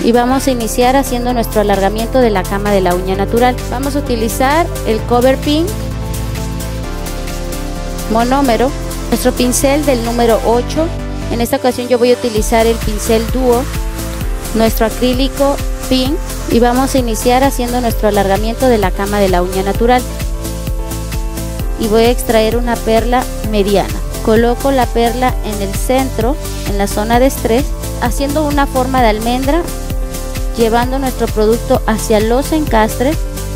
y vamos a iniciar haciendo nuestro alargamiento de la cama de la uña natural. Vamos a utilizar el Cover Pink monómero, nuestro pincel del número 8. En esta ocasión yo voy a utilizar el pincel Duo, nuestro acrílico Pink, y vamos a iniciar haciendo nuestro alargamiento de la cama de la uña natural. Y voy a extraer una perla mediana. Coloco la perla en el centro, en la zona de estrés, haciendo una forma de almendra, llevando nuestro producto hacia los encastres.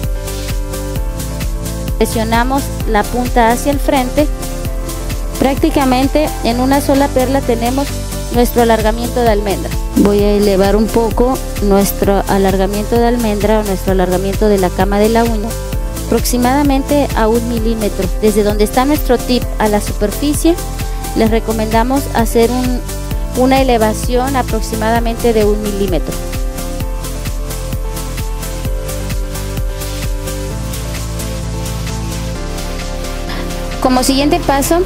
Presionamos la punta hacia el frente. Prácticamente en una sola perla tenemos nuestro alargamiento de almendra. Voy a elevar un poco nuestro alargamiento de almendra o nuestro alargamiento de la cama de la uña, aproximadamente a 1 milímetro. Desde donde está nuestro tip a la superficie, les recomendamos hacer una elevación aproximadamente de 1 milímetro. Como siguiente paso,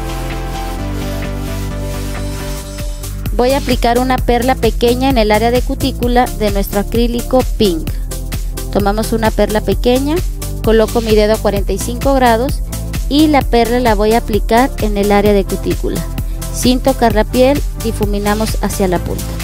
voy a aplicar una perla pequeña en el área de cutícula de nuestro acrílico Pink. Tomamos una perla pequeña, coloco mi dedo a 45 grados y la perla la voy a aplicar en el área de cutícula. Sin tocar la piel, difuminamos hacia la punta.